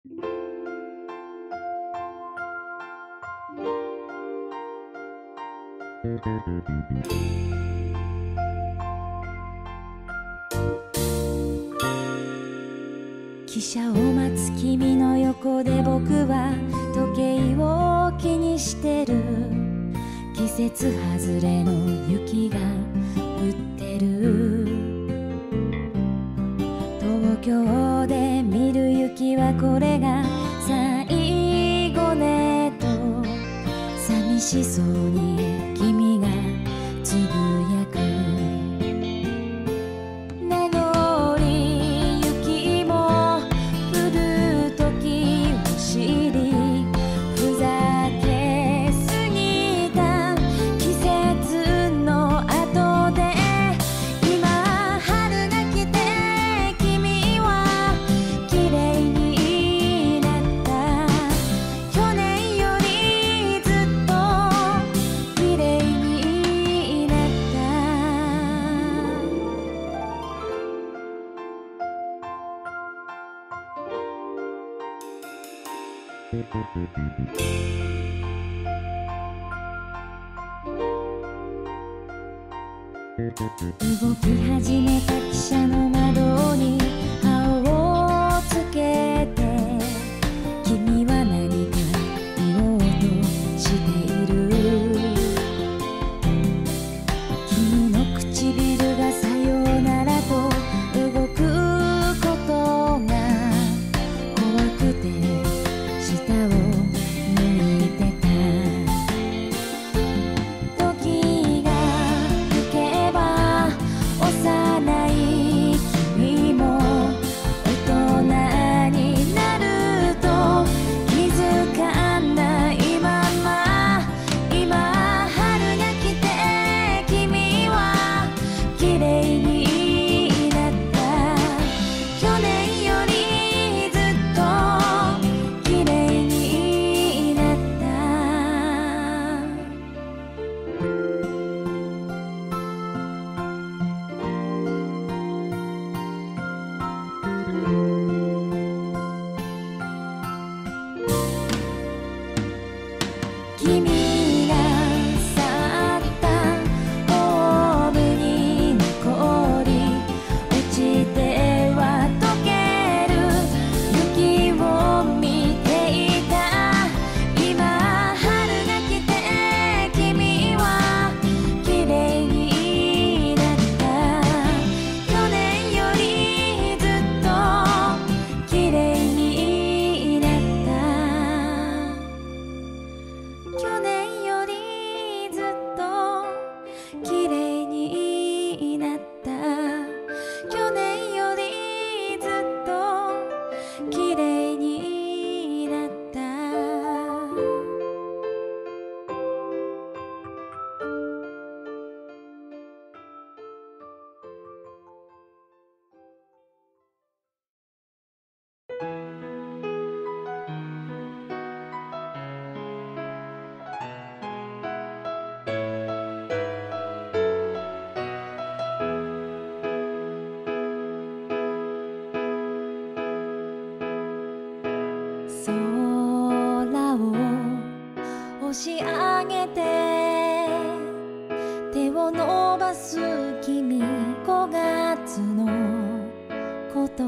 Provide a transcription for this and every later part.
汽車を待つ君の横で僕は時計を気にしてる。季節外れの雪が降ってる。東京で見る雪はこれが最後ねと寂しそうに君がつぶやく。名残雪も降る時を知り、ふざけすぎた季節の後で今春が来て君は綺麗になった。去年よりずっと綺麗になった。動き始めた汽車の窓に葉をつけて、君は何か言おうとしている。君の唇がさようならと動くことが怖くて下を向いてた。時が経けば幼い君も大人になると気づかないまま、今春が来て君は綺麗になった。去年よりずっと綺麗になった。君が去ったホームに残り、落ちては溶ける雪を見ていた。今春が来て君は綺麗になった。去年よりずっと綺麗になった。去年よりずっと綺麗になった。去年よりずっと綺麗になった。空を押し上げて手を伸ばす君、5月のこと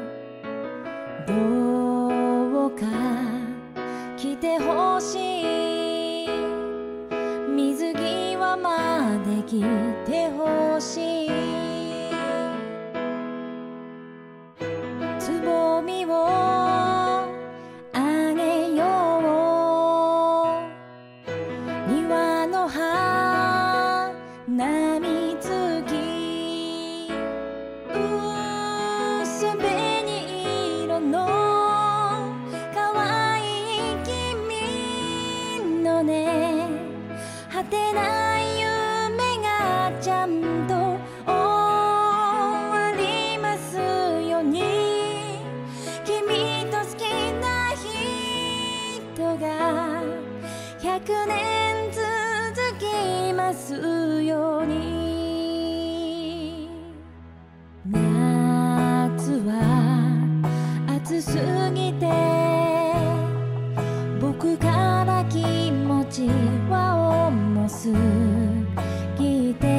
どうか来てほしい。水際まで来てほしい。つぼみをあげよう。庭の花見月、薄紅色の可愛い君のね、果てない夢がちゃんと終わりますように。君と好きな人が100年続きますように。夏は暑すぎてぎて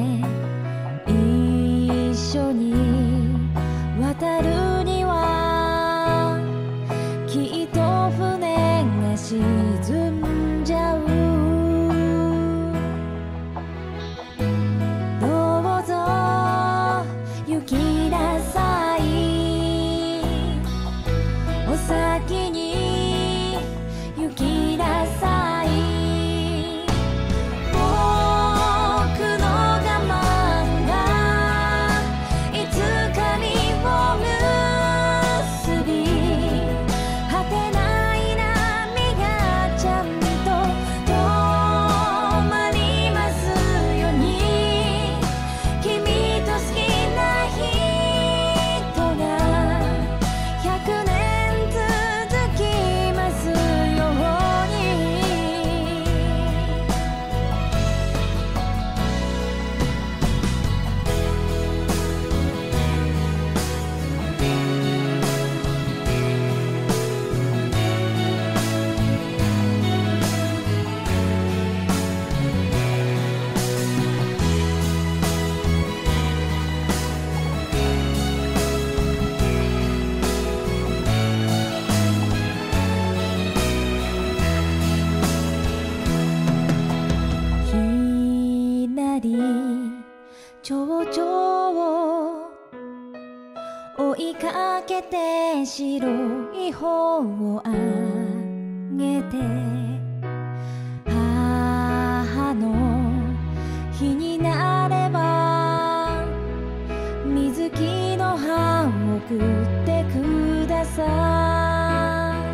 一緒に渡るにはきっと船が沈んじゃう。どうぞ行きなさい、お先に行きなさい。僕の我慢がいつか実を結び、果てない波がちゃんと止まりますように、君と好きな人が100年続きますように。左蝶々を追いかけて白い帆をあげて、母の日になれば水木の葉を送ってください。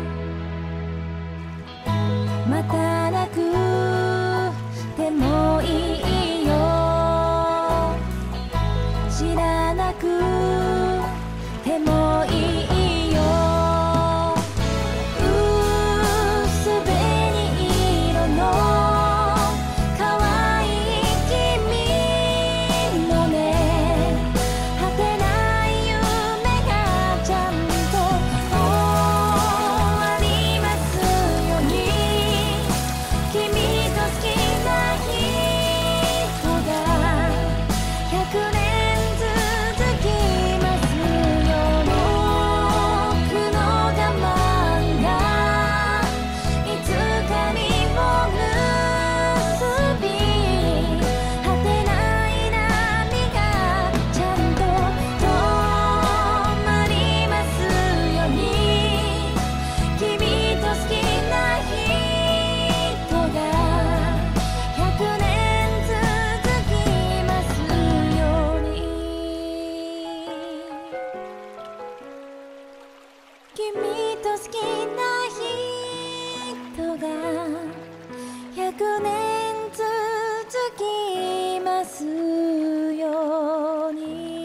またなくてもいいよ、知らなくてもいいよ。薄紅色の可愛い君のね、果てない夢がちゃんと終わりますように、君と好きな人が100年続きますよ。僕の我慢がいつか実を結び、果てない波がちゃんと止まりますように、君と好きな人が100年続きますように。君と好きな人が100年続きますように。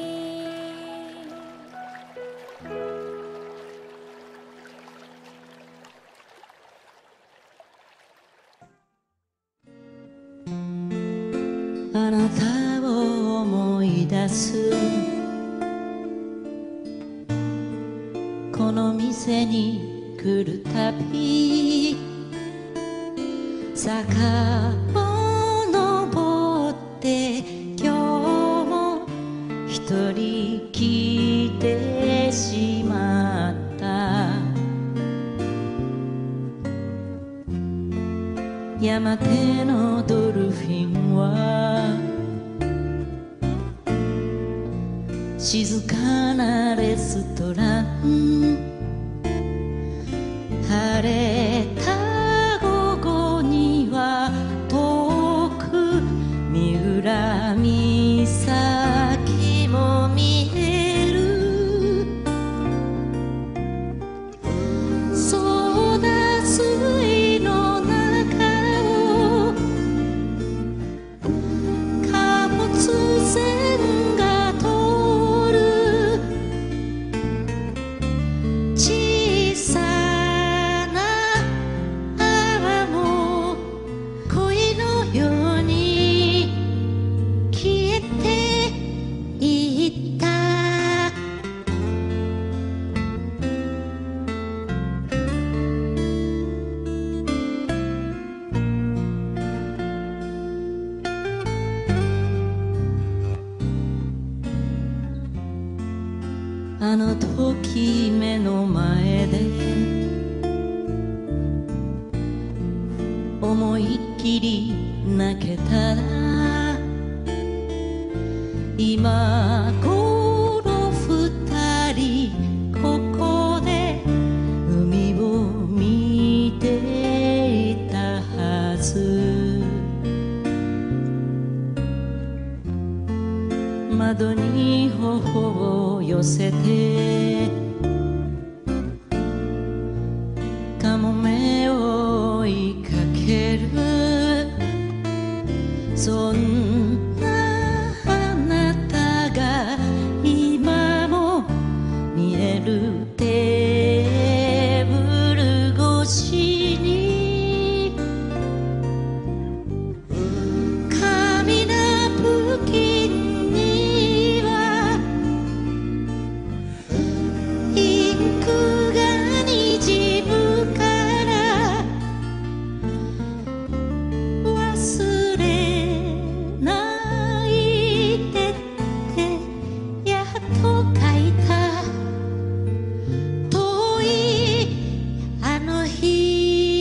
あなたを思い出す、この店に来るたび、坂を登って今日も一人来てしまった。山手のドルフィンは静かなレストラン、晴れた午後には遠く三浦岬も見える。ソーダ水の中を貨物船が通る。 カモメを追いかけるそんなあなたが今も見えるテーブル越しに紙ナプキンにはインクがにじむから忘れないでってやっと書いた遠いあの日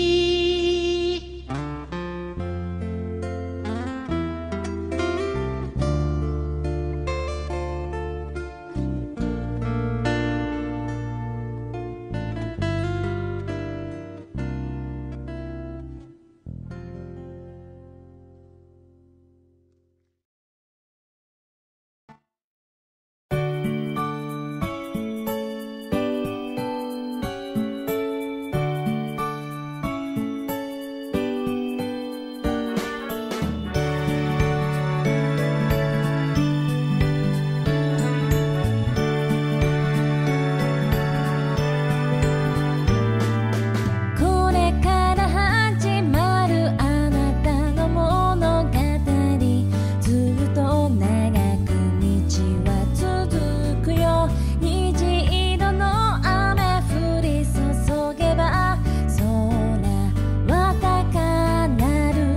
これから始まるあなたの物語ずっと長く道は続くよ虹色の雨降り注げば空は高鳴る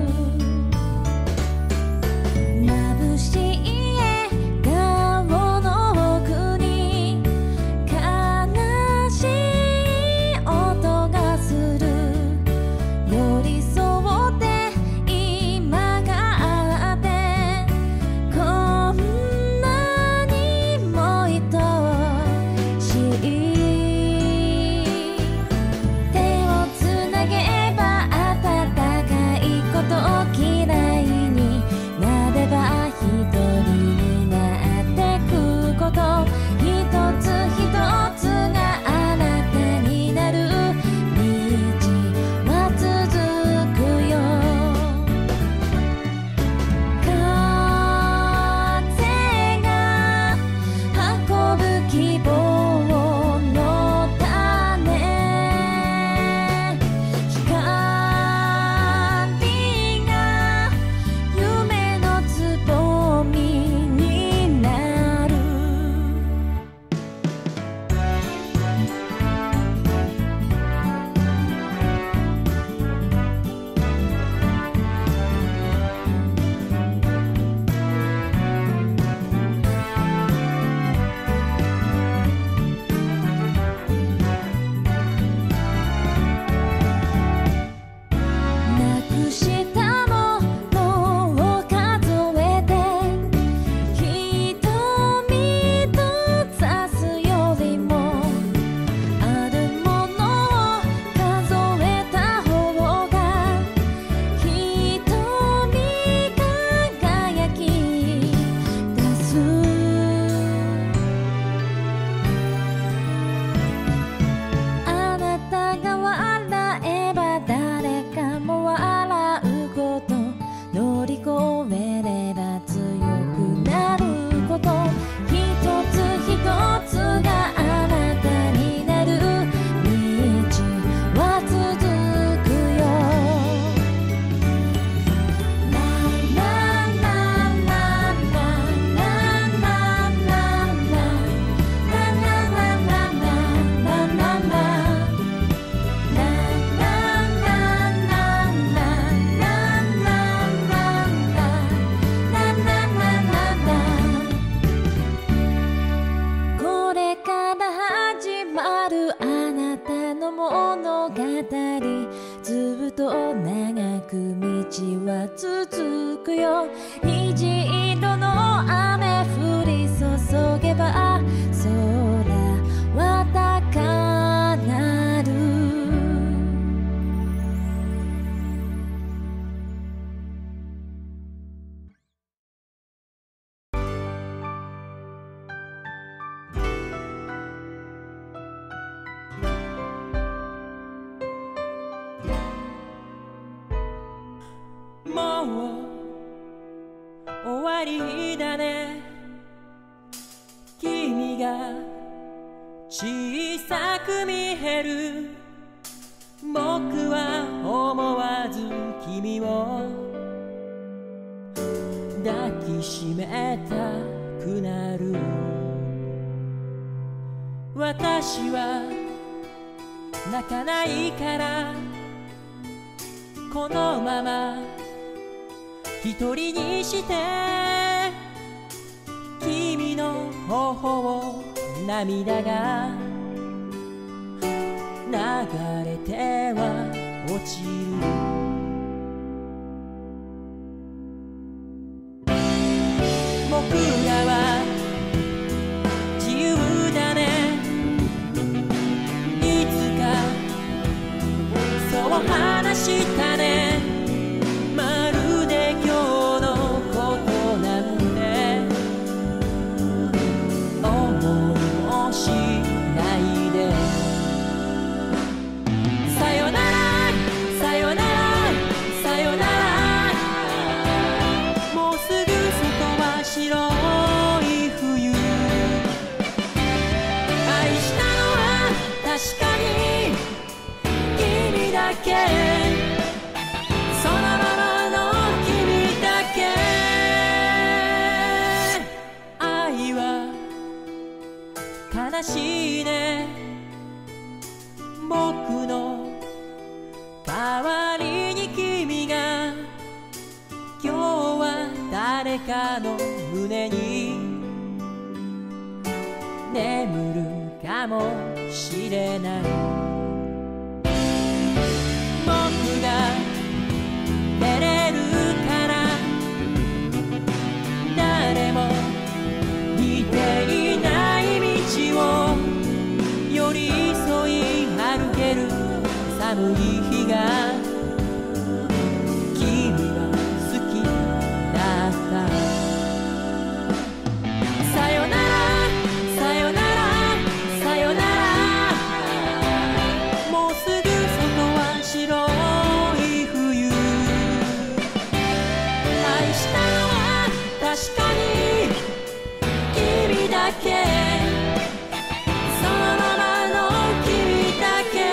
眩しい笑顔の奥に悲しい音がする寄り添って今があってこんなにも愛しい手をつなげば温かいこと嫌いになれば一人になってくこと一つ一つがあなたになる道は続くよ風が運ぶ希望の種光が夢のつぼみになるなくしたものを数えて瞳とさすよりもあるものを数えた方が瞳輝き出すあなたが笑えば誰かも笑うこと乗り越えれば強くなること一つ一つがあなたになる道は続くよラララララララこれから始まるあなたの物語ずっと長く道は続くよ虹色の雨降り注げば空は高鳴るもう終わりだね。君が小さく見える。僕は思わず君を抱きしめたくなる。私は泣かないからこのまま一人にして君の頬を涙が流れては落ちる。僕らは自由だね。いつかそう話したね。まるで今日のことなんて思いもしないで。さよならさよならさよなら。もうすぐ外は白い冬。愛したのは確かに君だけ。そのままの君だけ。愛は悲しいね。僕の代わりに君が今日は誰かの胸に眠るかもしれない。僕が照れるから誰も見ていない道を寄り添い歩ける寒い日が君は好きだった。さよならさよならさよなら。もうすぐ外は白い冬。愛したのは確かに君だけ。そのままの君だけ。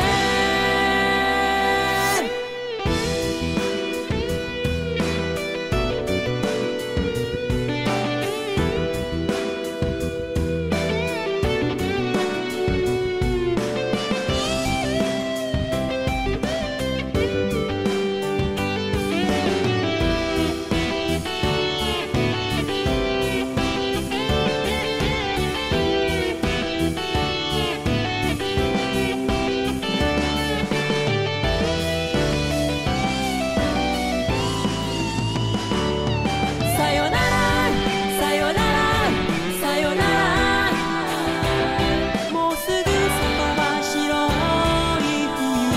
さよならさよならさよなら。もうすぐ外は白い冬。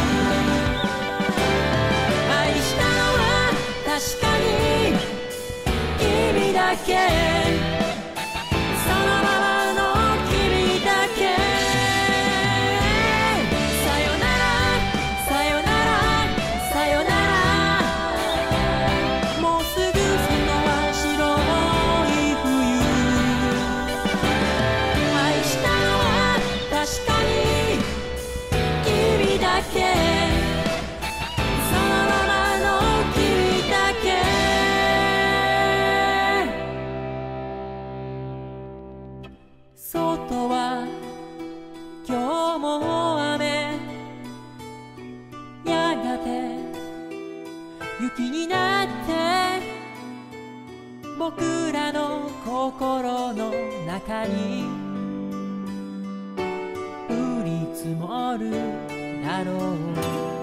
愛したのは確かに君だけ。そのままの君だけ。さよならさよならさよなら。もうすぐ外は白い冬。愛したのは確かに君だけ。そのままの君だけ。外は今日も雨。やがて雪になって僕らの心の中に降り積もるだろう。